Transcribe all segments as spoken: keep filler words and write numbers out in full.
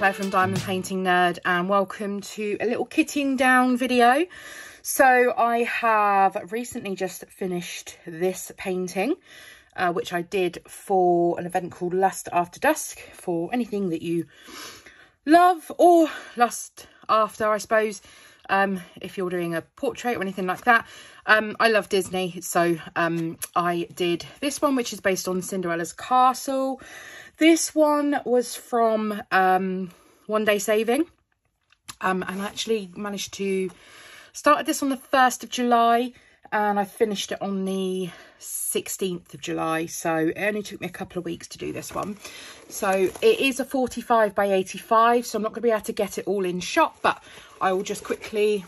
Claire from Diamond Painting Nerd, and welcome to a little kitting down video. So I have recently just finished this painting, uh, which I did for an event called Lust After Dusk, for anything that you love or lust after, I suppose, um, if you're doing a portrait or anything like that. Um, I love Disney, so um, I did this one, which is based on Cinderella's castle. This one was from um, One Day Saving, um, and I actually managed to started this on the first of July, and I finished it on the sixteenth of July, so it only took me a couple of weeks to do this one. So it is a forty-five by eighty-five, so I'm not going to be able to get it all in shot, but I will just quickly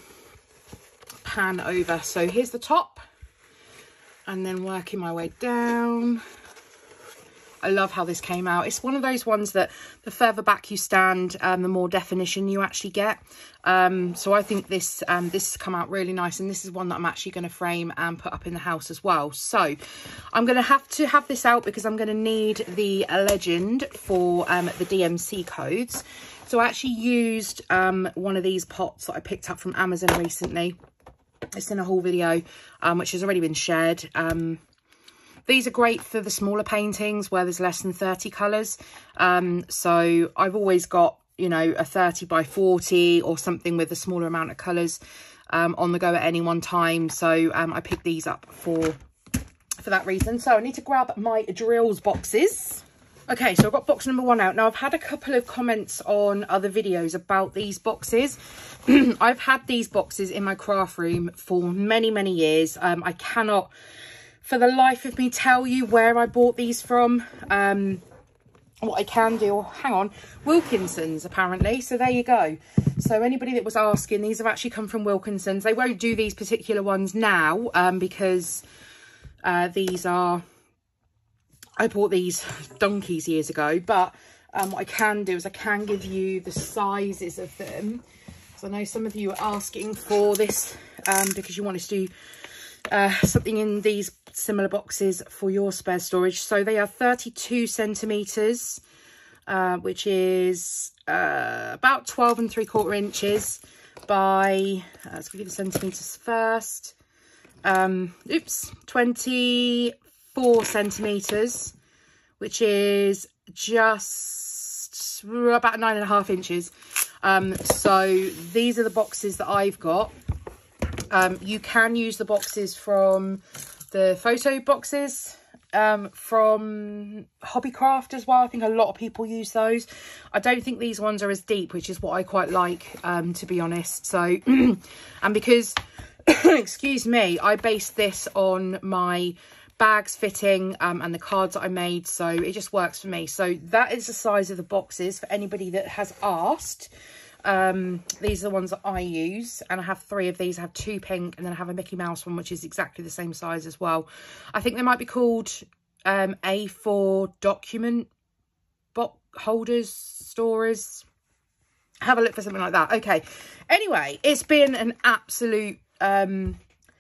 pan over. So here's the top, and then working my way down. I love how this came out. It's one of those ones that the further back you stand, um, the more definition you actually get. Um, so I think this um, this has come out really nice, and this is one that I'm actually going to frame and put up in the house as well. So I'm going to have to have this out because I'm going to need the legend for um, the D M C codes. So I actually used um, one of these pots that I picked up from Amazon recently. It's in a haul video, um, which has already been shared. Um, These are great for the smaller paintings where there's less than thirty colours. Um, so I've always got, you know, a thirty by forty or something with a smaller amount of colours um, on the go at any one time. So um, I picked these up for, for that reason. So I need to grab my drills boxes. Okay, so I've got box number one out. Now, I've had a couple of comments on other videos about these boxes. I've had these boxes in my craft room for many, many years. Um, I cannot, for the life of me, tell you where I bought these from. Um, what I can do, oh, hang on, Wilkinson's apparently. So there you go. So anybody that was asking, these have actually come from Wilkinson's. They won't do these particular ones now um, because uh, these are, I bought these donkeys years ago. But um, what I can do is I can give you the sizes of them. So I know some of you are asking for this um, because you wanted to do uh, something in these similar boxes for your spare storage. So they are thirty-two centimetres, uh, which is uh, about twelve and three quarter inches by, uh, let's give you the centimetres first, um, oops, twenty-four centimetres, which is just about nine and a half inches. Um, so these are the boxes that I've got. Um, you can use the boxes from the photo boxes um, from Hobbycraft as well. I think a lot of people use those. I don't think these ones are as deep, which is what I quite like, um, to be honest. So, and because, excuse me, I based this on my bags fitting um, and the cards that I made, so it just works for me. So that is the size of the boxes for anybody that has asked. Um, these are the ones that I use, and I have three of these. I have two pink, and then I have a Mickey Mouse one, which is exactly the same size as well. I think they might be called um, A four document box holders, storers. Have a look for something like that. Okay. Anyway, it's been an absolute um,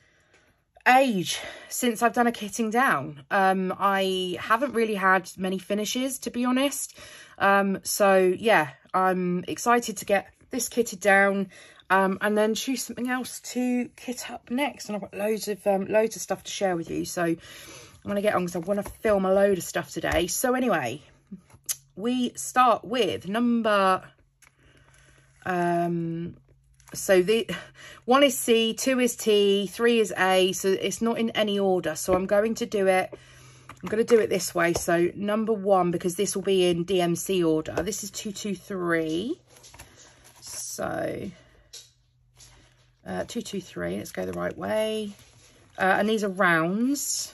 age since I've done a kitting down. Um, I haven't really had many finishes, to be honest. Um, so yeah, I'm excited to get this kitted down um, and then choose something else to kit up next. And I've got loads of um, loads of stuff to share with you. So I'm going to get on because I want to film a load of stuff today. So anyway, we start with number... Um, so the one is C, two is T, three is A. So it's not in any order. So I'm going to do it... I'm going to do it this way. So number one, because this will be in D M C order. This is two two three. So uh, two two three. Let's go the right way. Uh, and these are rounds.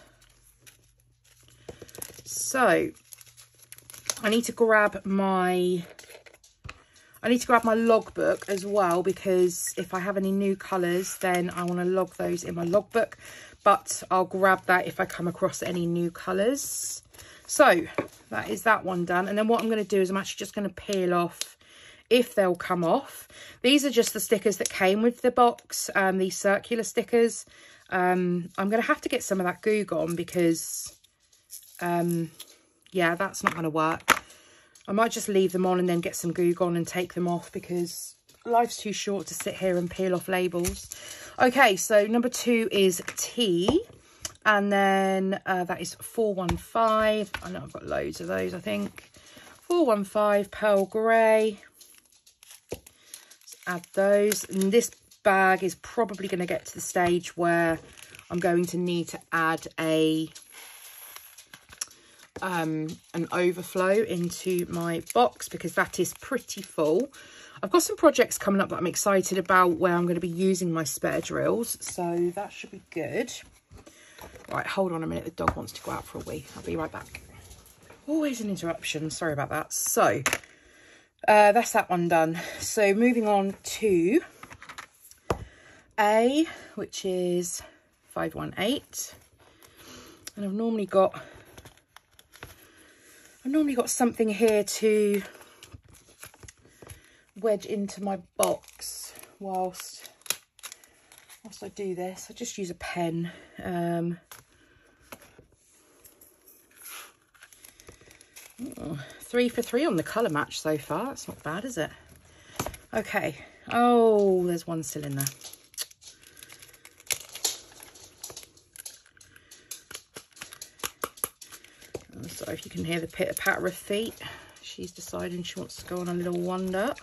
So I need to grab my... I need to grab my logbook as well, because if I have any new colours, then I want to log those in my logbook. But I'll grab that if I come across any new colours. So that is that one done. And then what I'm going to do is I'm actually just going to peel off, if they'll come off. These are just the stickers that came with the box, um, these circular stickers. Um, I'm going to have to get some of that glue gone because, um, yeah, that's not going to work. I might just leave them on and then get some Goo Gone and take them off, because life's too short to sit here and peel off labels. Okay, so number two is T, and then uh, that is four one five. I know I've got loads of those, I think. four one five Pearl Grey. Let's add those. And this bag is probably going to get to the stage where I'm going to need to add a um, an overflow into my box, because that is pretty full. I've got some projects coming up that I'm excited about where I'm going to be using my spare drills, so that should be good. Right, hold on a minute. The dog wants to go out for a wee. I'll be right back. Always an interruption. Sorry about that. So, uh, that's that one done. So, moving on to A, which is five one eight. And I've normally got... I've normally got something here to wedge into my box whilst whilst I do this. I just use a pen. Um, oh, three for three on the colour match so far. That's not bad, is it? Okay. Oh, there's one still in there. Oh, sorry if you can hear the pitter patter of feet. She's deciding she wants to go on a little wander.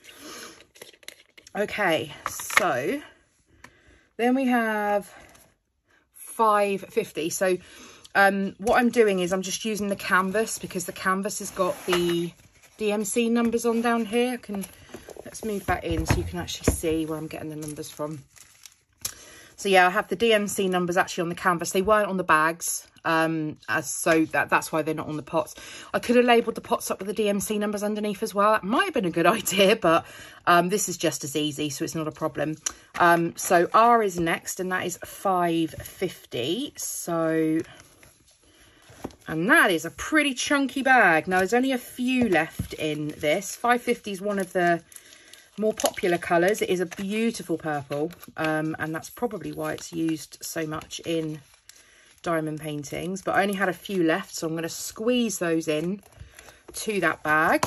Okay, so then we have five fifty. So um, what I'm doing is I'm just using the canvas, because the canvas has got the D M C numbers on down here. I can, let's move that in so you can actually see where I'm getting the numbers from. So yeah, I have the D M C numbers actually on the canvas. They weren't on the bags, um, as so that, that's why they're not on the pots. I could have labelled the pots up with the D M C numbers underneath as well. That might have been a good idea, but um, this is just as easy, so it's not a problem. Um, so R is next, and that is five fifty. So, and that is a pretty chunky bag. Now, there's only a few left in this. five fifty is one of the more popular colours. It is a beautiful purple, um, and that's probably why it's used so much in diamond paintings, but I only had a few left, so I'm going to squeeze those in to that bag,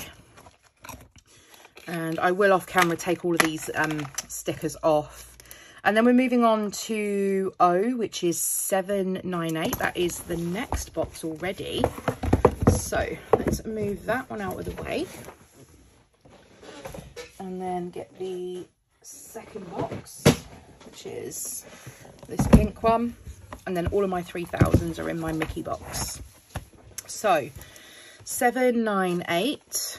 and I will off camera take all of these um, stickers off. And then we're moving on to O, which is seven nine eight. That is the next box already, so let's move that one out of the way. And then get the second box, which is this pink one. And then all of my three thousands are in my Mickey box. So, seven nine eight.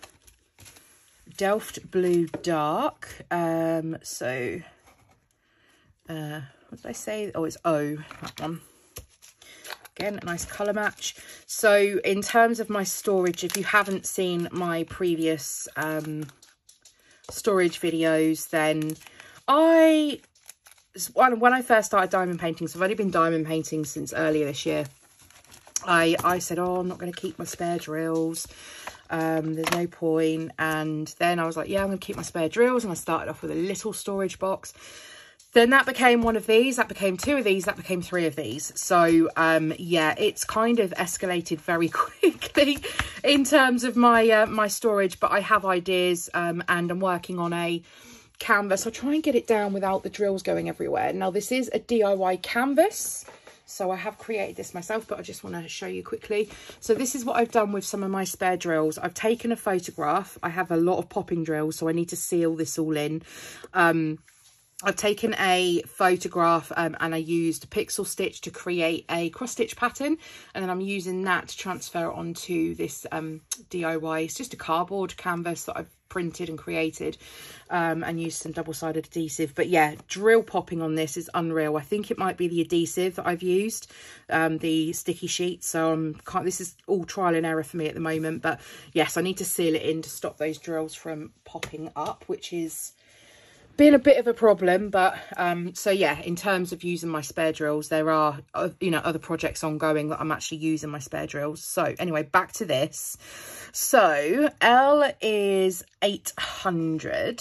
Delft Blue Dark. Um, so, uh, what did I say? Oh, it's O, that one. Again, a nice colour match. So, in terms of my storage, if you haven't seen my previous... Um, storage videos, then I when I first started diamond painting, so I've only been diamond painting since earlier this year, I I said, oh, I'm not going to keep my spare drills, um there's no point. And then I was like, yeah, I'm going to keep my spare drills, and I started off with a little storage box. Then that became one of these, that became two of these, that became three of these. So, um, yeah, it's kind of escalated very quickly in terms of my uh, my storage. But I have ideas, um, and I'm working on a canvas. I'll try and get it down without the drills going everywhere. Now, this is a D I Y canvas, so I have created this myself, but I just want to show you quickly. So this is what I've done with some of my spare drills. I've taken a photograph. I have a lot of popping drills, so I need to seal this all in. Um... I've taken a photograph um, and I used pixel stitch to create a cross stitch pattern, and then I'm using that to transfer it onto this um, D I Y. It's just a cardboard canvas that I've printed and created, um, and used some double-sided adhesive. But yeah, drill popping on this is unreal. I think it might be the adhesive that I've used, um, the sticky sheet. So I'm can't, this is all trial and error for me at the moment. But yes, I need to seal it in to stop those drills from popping up, which is been a bit of a problem. But um so yeah, in terms of using my spare drills, there are uh, you know other projects ongoing that I'm actually using my spare drills. So anyway, back to this. So L is eight hundred.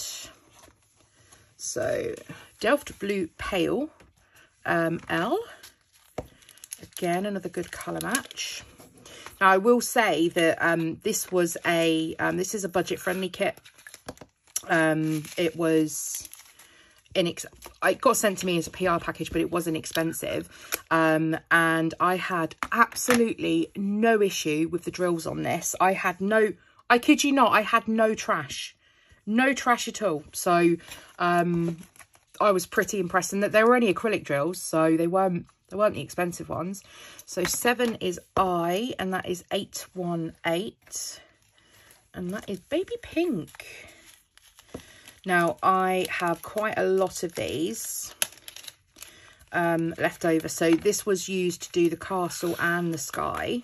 So Delft Blue Pale, um L, again another good color match. Now, I will say that um, this was a, um, this is a budget-friendly kit. Um, it was, inex it got sent to me as a P R package, but it wasn't expensive. Um, and I had absolutely no issue with the drills on this. I had no, I kid you not, I had no trash. No trash at all. So um, I was pretty impressed. And that they were only acrylic drills, so they weren't, they weren't the expensive ones. So seven is I, and that is eight one eight. And that is baby pink. Now, I have quite a lot of these um, left over. So this was used to do the castle and the sky.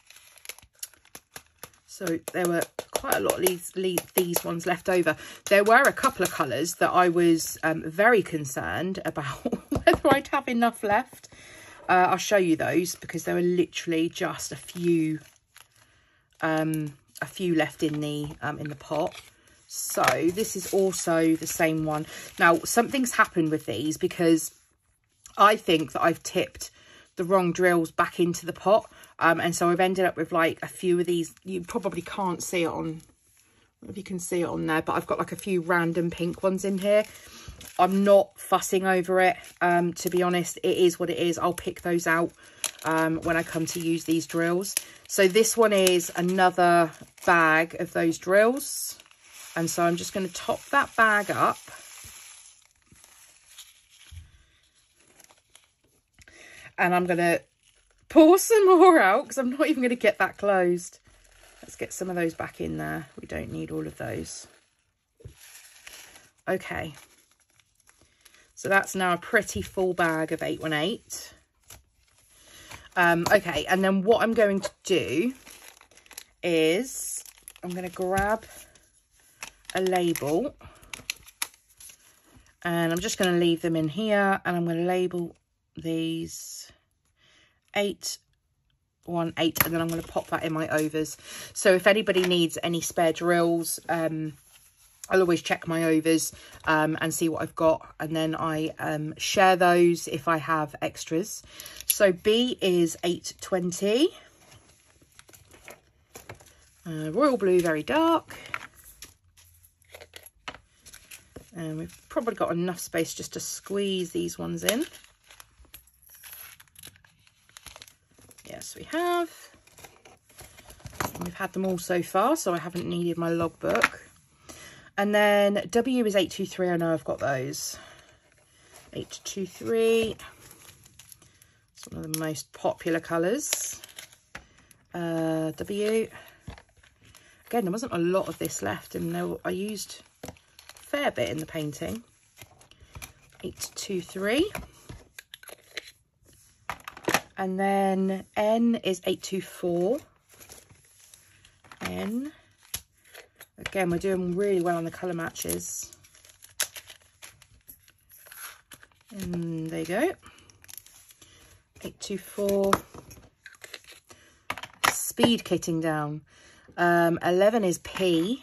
So there were quite a lot of these, these ones left over. There were a couple of colours that I was um, very concerned about whether I'd have enough left. Uh, I'll show you those because there were literally just a few, um, a few left in the um, in the pot. So this is also the same one. Now, something's happened with these because I think that I've tipped the wrong drills back into the pot. Um, and so I've ended up with like a few of these. You probably can't see it on, I don't know if you can see it on there, but I've got like a few random pink ones in here. I'm not fussing over it. Um, to be honest, it is what it is. I'll pick those out um, when I come to use these drills. So this one is another bag of those drills. And so I'm just going to top that bag up. And I'm going to pour some more out because I'm not even going to get that closed. Let's get some of those back in there. We don't need all of those. Okay. So that's now a pretty full bag of eight one eight. Um, okay, and then what I'm going to do is I'm going to grab a label and I'm just going to leave them in here, and I'm going to label these eight one eight, and then I'm going to pop that in my overs. So if anybody needs any spare drills, um I'll always check my overs um and see what I've got, and then I um share those if I have extras. So B is eight twenty, uh, royal blue, very dark. And we've probably got enough space just to squeeze these ones in. Yes, we have. And we've had them all so far, so I haven't needed my logbook. And then W is eight two three. I know I've got those. eight two three. It's one of the most popular colours. Uh, W. Again, there wasn't a lot of this left, and there, I used fair bit in the painting. eight two three. And then N is eight two four. N. Again, we're doing really well on the colour matches. And there you go. eight two four. Speed kitting down. Um, eleven is P.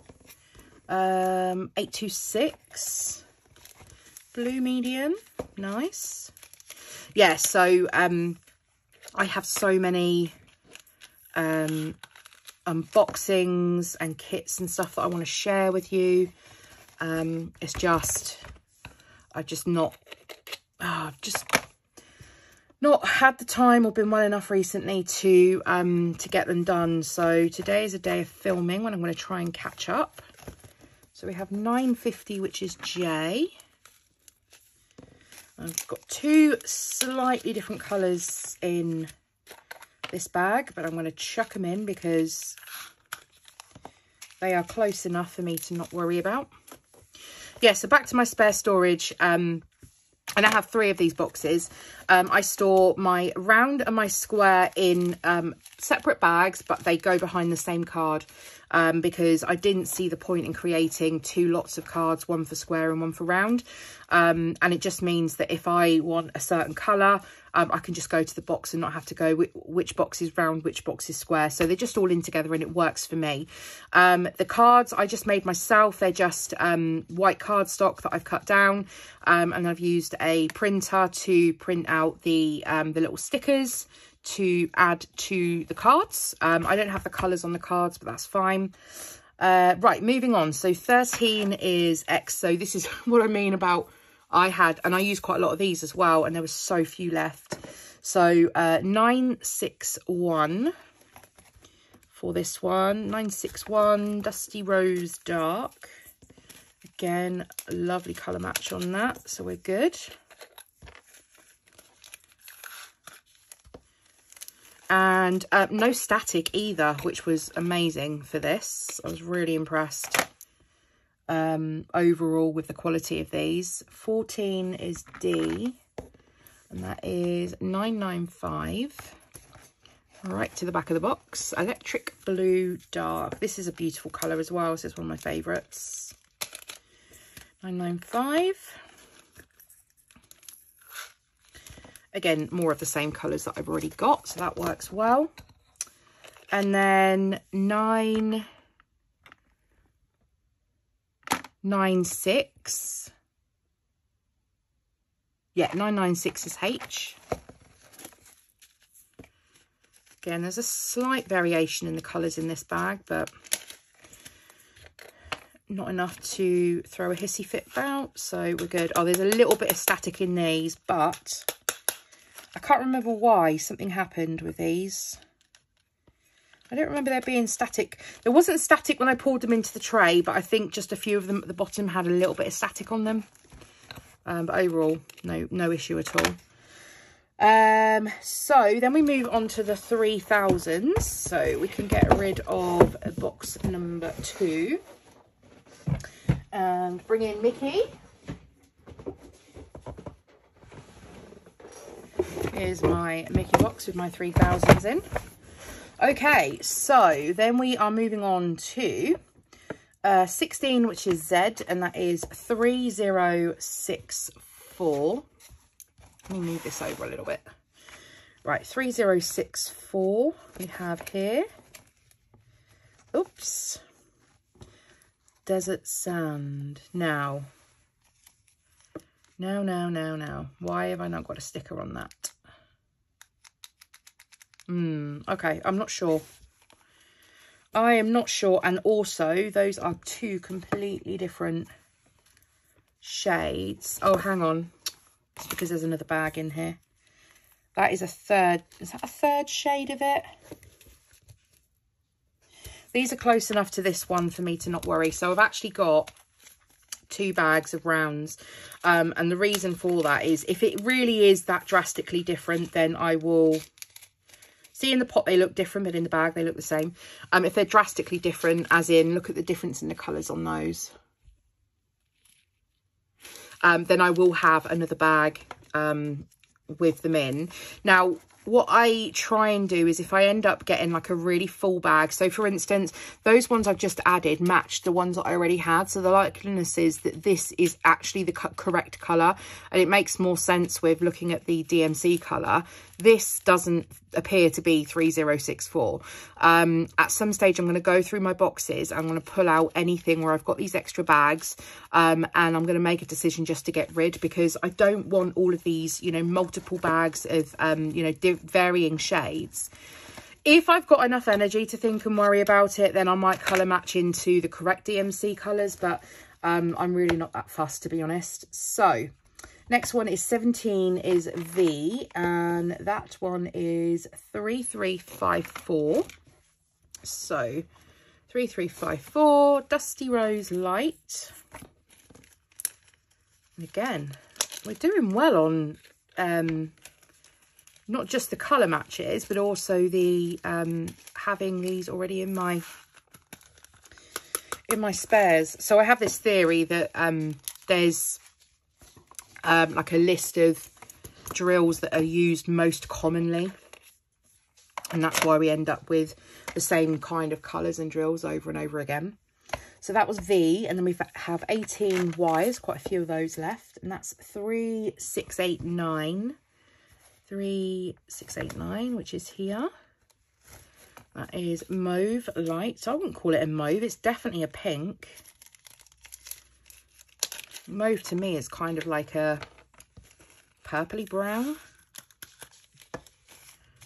Um, eight two six, blue medium, nice. Yeah, so um, I have so many um, unboxings and kits and stuff that I want to share with you. Um, it's just, I've just not, oh, I've just not had the time or been well enough recently to um, to get them done. So today is a day of filming when I'm going to try and catch up. So we have nine fifty, which is J. I've got two slightly different colours in this bag, but I'm going to chuck them in because they are close enough for me to not worry about. Yeah, so back to my spare storage. Um, and I have three of these boxes. Um, I store my round and my square in um, separate bags, but they go behind the same card. Um, because I didn't see the point in creating two lots of cards, one for square and one for round. Um, and it just means that if I want a certain colour, um, I can just go to the box and not have to go which, which box is round, which box is square. So they're just all in together and it works for me. Um, the cards I just made myself. They're just um, white cardstock that I've cut down. Um, and I've used a printer to print out the, um, the little stickers to add to the cards. Um, I don't have the colours on the cards, but that's fine. Uh, right, moving on. So thirteen is X. So this is what I mean about I had, and I used quite a lot of these as well, and there was so few left. So uh, nine six one for this one. nine six one, Dusty Rose Dark. Again, lovely colour match on that, so we're good. And uh, no static either, which was amazing for this. I was really impressed um, overall with the quality of these. fourteen is D, and that is nine nine five. Right to the back of the box. Electric Blue Dark. This is a beautiful colour as well. This is one of my favourites. nine nine five. Again, more of the same colours that I've already got, so that works well. And then nine nine six. Yeah, nine nine six is H. Again, there's a slight variation in the colours in this bag, but not enough to throw a hissy fit about, so we're good. Oh, there's a little bit of static in these, but I can't remember why something happened with these. I don't remember there being static. There wasn't static when I poured them into the tray, but I think just a few of them at the bottom had a little bit of static on them. Um, but overall, no, no issue at all. Um, so then we move on to the three thousands. So we can get rid of box number two. And bring in Mickey. Here's my Mickey box with my three thousands in. Okay, so then we are moving on to uh, sixteen, which is Z, and that is three zero six four. Let me move this over a little bit. Right, three zero six four we have here. Oops. Desert Sand. Now. Now, now, now, now. Why have I not got a sticker on that? Hmm, okay, I'm not sure. I am not sure. And also, those are two completely different shades. Oh, hang on. It's because there's another bag in here. That is a third. Is that a third shade of it? These are close enough to this one for me to not worry. So I've actually got two bags of rounds. Um, and the reason for that is if it really is that drastically different, then I will... See, in the pot they look different, but in the bag they look the same. Um, if they're drastically different, as in, look at the difference in the colours on those. Um, then I will have another bag um, with them in. Now, what I try and do is if I end up getting like a really full bag, so for instance, those ones I've just added matched the ones that I already had. So the likeliness is that this is actually the correct colour, and it makes more sense with looking at the D M C colour. This doesn't appear to be three zero six four. Um, at some stage, I'm going to go through my boxes. I'm going to pull out anything where I've got these extra bags, um, and I'm going to make a decision just to get rid, because I don't want all of these, you know, multiple bags of, um, you know, varying shades. If I've got enough energy to think and worry about it, then I might colour match into the correct D M C colours, but um, I'm really not that fussed, to be honest. So next one is seventeen is V, and that one is three three five four. So three three five four, Dusty Rose Light. And again, we're doing well on um, not just the colour matches, but also the um, having these already in my in my spares. So I have this theory that um, there's Um, like a list of drills that are used most commonly, and that's why we end up with the same kind of colours and drills over and over again. So that was V, and then we have eighteen Ys, quite a few of those left, and that's three six eight nine. three six eight nine, which is here. That is Mauve Light. So I wouldn't call it a mauve, it's definitely a pink. Mauve to me is kind of like a purpley brown.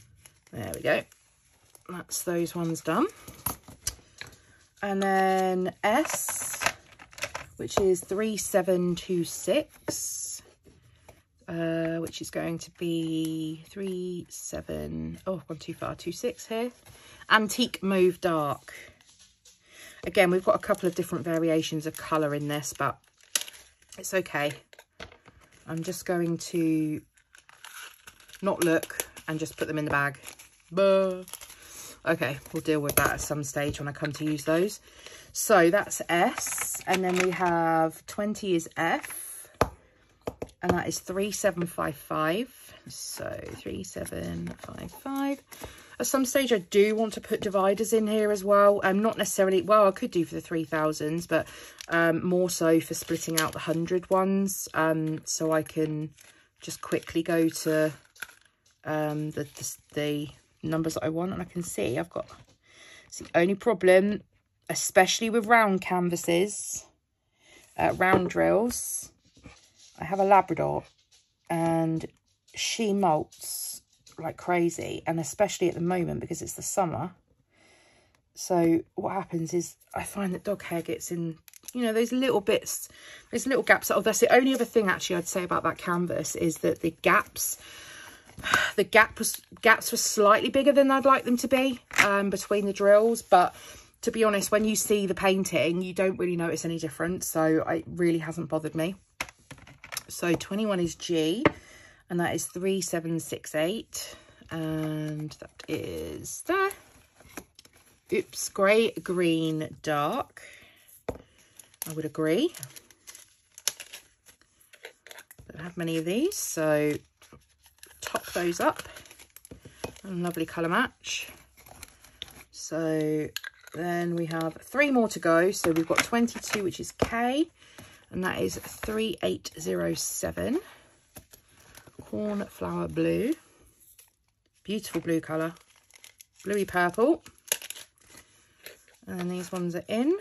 There we go. That's those ones done. And then S, which is three seven two six, uh, which is going to be three seven, oh, I've gone too far, two six here. Antique Mauve Dark. Again, we've got a couple of different variations of colour in this, but it's okay. I'm just going to not look and just put them in the bag. Buh. Okay, we'll deal with that at some stage when I come to use those. So that's S, and then we have twenty is F, and that is three seven five five. So three seven five five. At some stage I do want to put dividers in here as well. Um, not necessarily, well, I could do for the three thousands, but um, more so for splitting out the one hundred ones. Um, so I can just quickly go to um, the, the, the numbers that I want, and I can see I've got, it's the only problem, especially with round canvases, uh, round drills. I have a Labrador and she molts like crazy, and especially at the moment because it's the summer. So what happens is I find that dog hair gets in, you know, those little bits, those little gaps. Oh, that's the only other thing actually I'd say about that canvas is that the gaps, the gap was gaps were slightly bigger than I'd like them to be um, between the drills. But to be honest, when you see the painting, you don't really notice any difference. So it really hasn't bothered me. So twenty-one is G, and that is three seven six eight, and that is there. Oops, grey, green, dark. I would agree. Don't have many of these, so top those up. And lovely colour match. So then we have three more to go. So we've got twenty-two, which is K, and that is three eight zero seven. Cornflower blue. Beautiful blue colour. Bluey purple. And then these ones are in.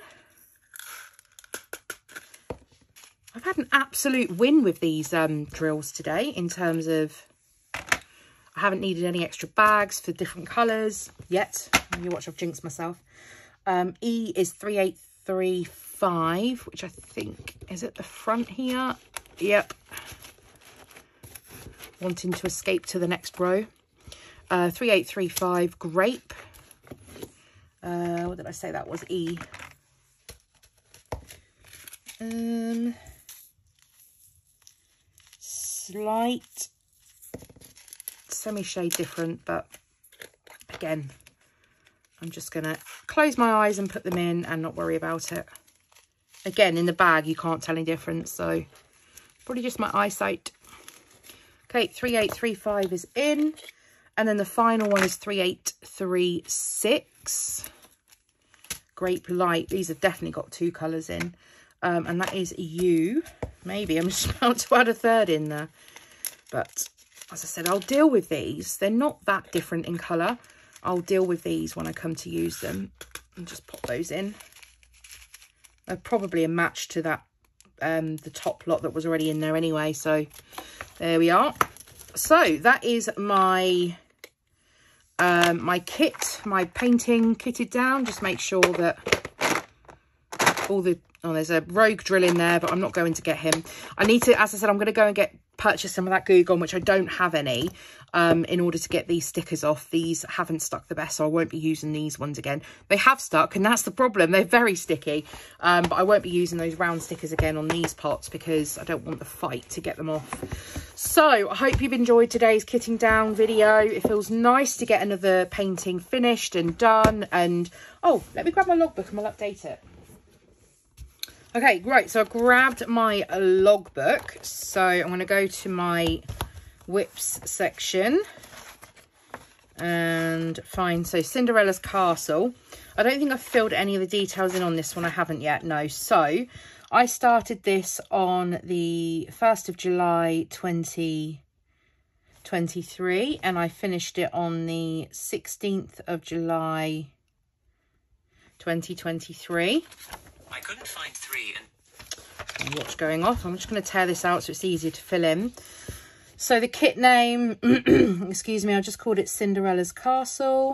I've had an absolute win with these um, drills today in terms of I haven't needed any extra bags for different colours yet. You watch, I've jinxed myself. Um, E is three eight three five, which I think is at the front here. Yep. Wanting to escape to the next row. Uh, three eight three five, grape. Uh, what did I say that was? E. Um, slight semi-shade different, but again, I'm just going to close my eyes and put them in and not worry about it. Again, in the bag, you can't tell any difference, so probably just my eyesight. Okay, three eight three five is in. And then the final one is three eight three six. Grape light. These have definitely got two colours in. Um, and that is U. Maybe I'm just about to add a third in there. But as I said, I'll deal with these. They're not that different in colour. I'll deal with these when I come to use them. And just pop those in. They're probably a match to that, um, the top lot that was already in there anyway. So there we are. So that is my um, my kit, my painting kitted down. Just make sure that all the, oh, there's a rogue drill in there, but I'm not going to get him. I need to, as I said, I'm going to go and get purchase some of that Goo Gone, which I don't have any, um, in order to get these stickers off. These haven't stuck the best, so I won't be using these ones again. They have stuck, and that's the problem. They're very sticky, um, but I won't be using those round stickers again on these pots because I don't want the fight to get them off. So I hope you've enjoyed today's kitting down video. It feels nice to get another painting finished and done. And oh, let me grab my logbook and we'll update it. Okay, right, so I grabbed my logbook. So I'm going to go to my whips section and find, so Cinderella's Castle. I don't think I've filled any of the details in on this one. I haven't yet, no. So I started this on the first of July twenty twenty-three and I finished it on the sixteenth of July twenty twenty-three. I couldn't find three and watch going off. I'm just going to tear this out so it's easier to fill in. So the kit name, excuse me, I just called it Cinderella's Castle.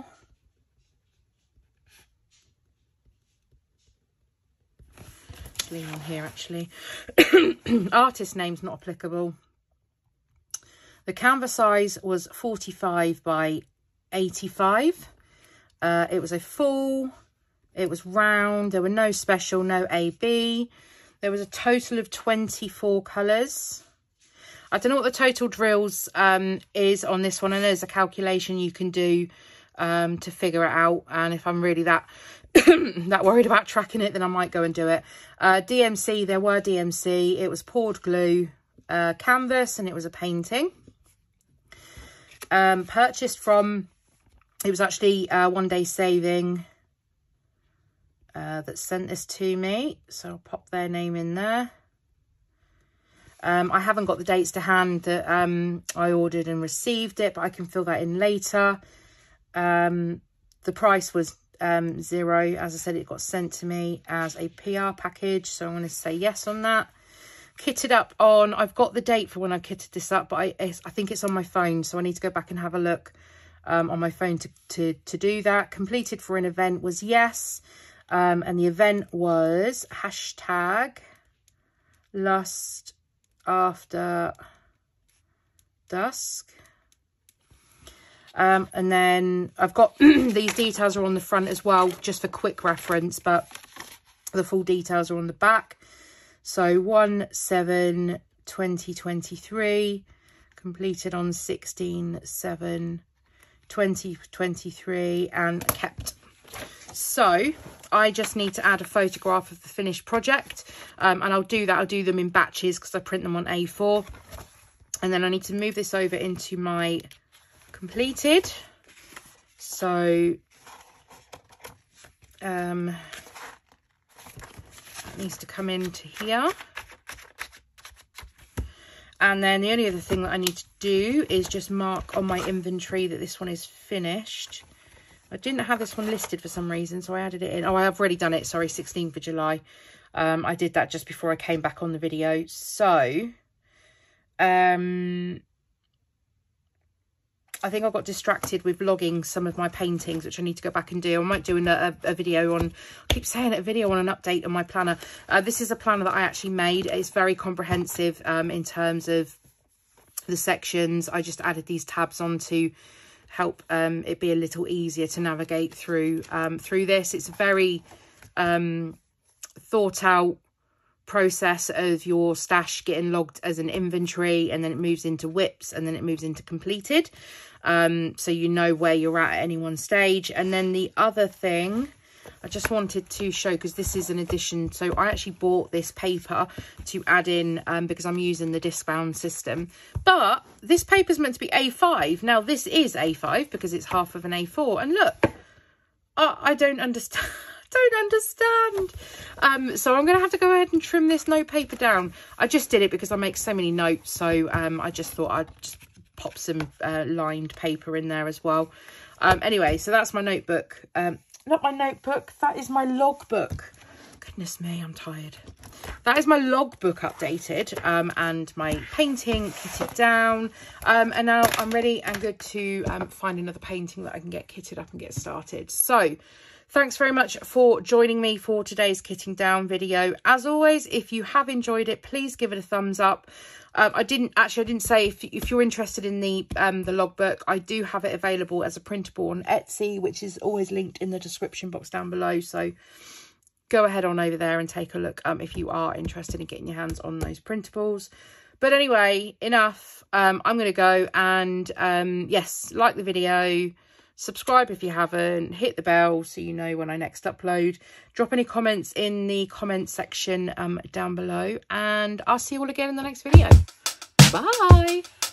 Lean on here actually. Artist name's not applicable. The canvas size was forty-five by eighty-five. Uh, it was a full, it was round, there were no special, no A B. There was a total of twenty-four colours. I don't know what the total drills um, is on this one. And there's a calculation you can do um, to figure it out. And if I'm really that that worried about tracking it, then I might go and do it. Uh, D M C, there were D M C. It was poured glue uh, canvas, and it was a painting. Um, purchased from, it was actually uh, One Day Saving uh, that sent this to me. So I'll pop their name in there. Um, I haven't got the dates to hand that um, I ordered and received it, but I can fill that in later. Um, the price was um, zero. As I said, it got sent to me as a P R package, so I'm going to say yes on that. Kitted up on, I've got the date for when I kitted this up, but I, I think it's on my phone, so I need to go back and have a look um, on my phone to, to, to do that. Completed for an event was yes, um, and the event was hashtag lust after dusk. Um, and then I've got these details are on the front as well, just for quick reference, but the full details are on the back. So one seven twenty twenty-three, completed on sixteen seven twenty twenty-three, and kept. So I just need to add a photograph of the finished project, um, and I'll do that. I'll do them in batches because I print them on A four. And then I need to move this over into my completed. So um, it needs to come into here. And then the only other thing that I need to do is just mark on my inventory that this one is finished. I didn't have this one listed for some reason, so I added it in. Oh, I have already done it. Sorry, sixteenth of July. Um, I did that just before I came back on the video. So, um, I think I got distracted with vlogging some of my paintings, which I need to go back and do. I might do a, a video on, I keep saying it, a video on an update on my planner. Uh, this is a planner that I actually made. It's very comprehensive um, in terms of the sections. I just added these tabs on to help um, it be a little easier to navigate through um, through this. It's a very um, thought out process of your stash getting logged as an inventory, and then it moves into whips, and then it moves into completed, um, so you know where you're at at any one stage. And then the other thing I just wanted to show, because this is an addition, so I actually bought this paper to add in um, because I'm using the disc bound system, but this paper is meant to be A five. Now this is A five because it's half of an A four, and look, I, I don't understand. don't understand um so I'm gonna have to go ahead and trim this note paper down. I just did it because I make so many notes, so um I just thought I'd just pop some uh, lined paper in there as well. Um anyway, so that's my notebook. Um not my notebook, that is my logbook. Goodness me, I'm tired. That is my logbook updated, um and my painting kitted down, um and now I'm ready and good to um find another painting that I can get kitted up and get started. So thanks very much for joining me for today's kitting down video. As always, if you have enjoyed it, please give it a thumbs up. Um, I didn't actually, I didn't say if, if you're interested in the um, the logbook, I do have it available as a printable on Etsy, which is always linked in the description box down below. So go ahead on over there and take a look um, if you are interested in getting your hands on those printables. But anyway, enough. Um, I'm going to go and um, yes, like the video. Subscribe if you haven't, hit the bell so you know when I next upload. Drop any comments in the comment section um, down below, and I'll see you all again in the next video. Bye.